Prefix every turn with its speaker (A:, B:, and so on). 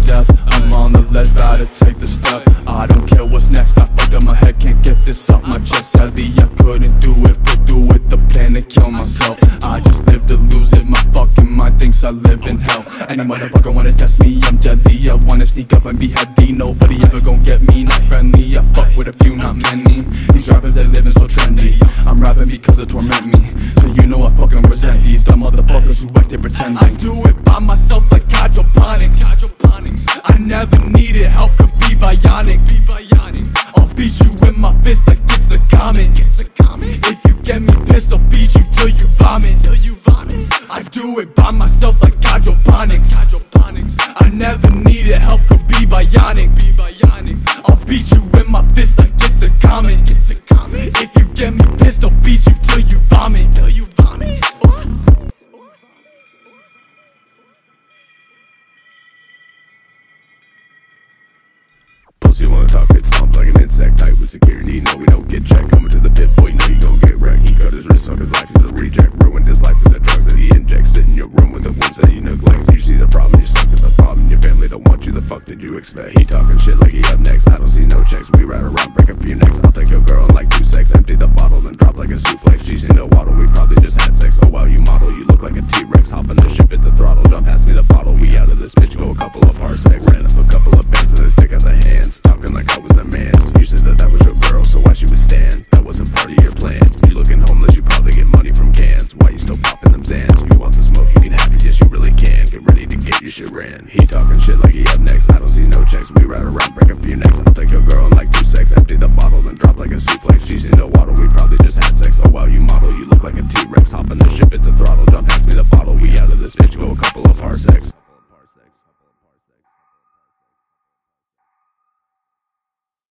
A: death. I'm on the ledge, about to take the step. I don't care what's next, I fucked up my head, can't get this off my chest. Sadly I couldn't do it, put through with the plan to kill myself. I just live to lose it, my fucking mind thinks I live in hell. Any motherfucker wanna test me, I'm deadly. I wanna sneak up and be heady, nobody ever gon' get me, not friendly. I fuck with a few, not many. These rappers, they living so trendy. I'm rapping because it torment me, so you know I fucking resent these dumb motherfuckers who act they pretending. I do it by myself like hydroponics. I never needed help, could be bionic. I'll beat you with my fist like it's a comet. If you get me pissed, I'll beat you till you vomit. I do it by myself like hydroponics. I never needed help, could be bionic. I'll beat you with my fist like it's a comet. If you get me pissed, I'll beat you till you vomit.
B: Pussy wanna talk, get stomped like an insect. Tight with security, no we don't get checked. Coming to the pit, boy, know you gon' get wrecked. He cut his wrist off, his life is a reject. Ruined his life with the drugs that he injects. Sit in your room with the wounds that he neglects. You see the problem, you're stuck with the problem. Your family don't want you, the fuck did you expect? He talking shit like he up next. I don't see no checks, we ride around, break a few necks. I'll take your girl in like 2 secs. Empty the bottle, then drop like a suplex. She seen no waddle, we probably just had sex. Oh wow, you model, you look like a T-Rex. Hop in the ship, hit the throttle, don't pass me the bottle. We out of this bitch, go a couple of parsecs. Ran up a couple of bands and then stick out the hands. Talking like I was the man. You said that that was your girl, so why she would stand? That wasn't part of your plan. You looking homeless, you probably get money from cans. Why you still popping them Zans? You want the smoke, you can have it, yes you really can. Get ready to get your shit ran. He talking shit like he up next. I don't see no checks, we ride around, break a few necks. I'll take your girl in like 2 secs. Empty the bottle, then drop like a suplex. She seen no waddle, we probably just had sex. Oh wow, you model, you look like a T-Rex. Hop in the ship, hit the throttle, don't pass me the bottle. We out of this bitch, go a couple of parsecs.